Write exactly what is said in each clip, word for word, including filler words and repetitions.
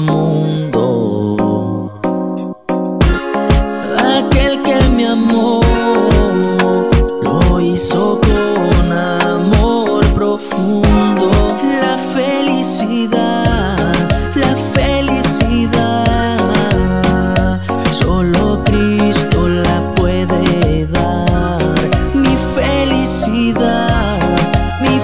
mundo. Aquel que me amó lo hizo con amor profundo. La felicidad, la felicidad, solo Cristo la puede dar. Mi felicidad, mi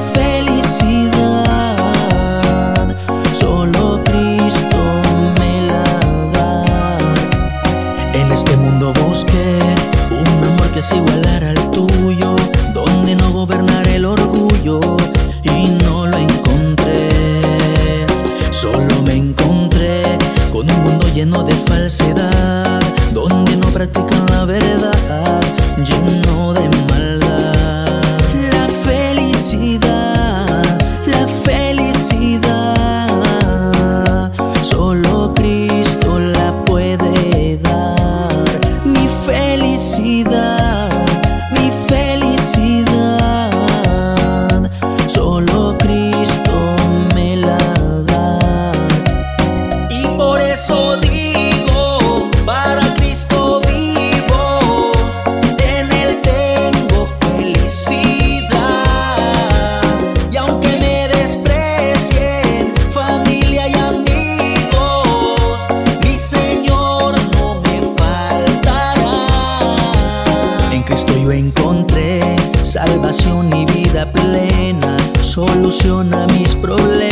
felicidad, solo Cristo me la da. En este mundo busqué un amor que se igualara al tuyo, donde no gobernara el orgullo, y no lo encontré. Solo me encontré con un mundo lleno de falsedad, donde no practican la verdad, lleno de maldad. La felicidad, la felicidad, solo Cristo la puede dar. Mi felicidad, mi felicidad, solo Cristo me la da. Y por eso digo, para Cristo vivo, en Él tengo felicidad. Y aunque me desprecien familia y amigos, mi Señor no me faltará. En Cristo yo encontré salvación y vida plena, solución a mis problemas.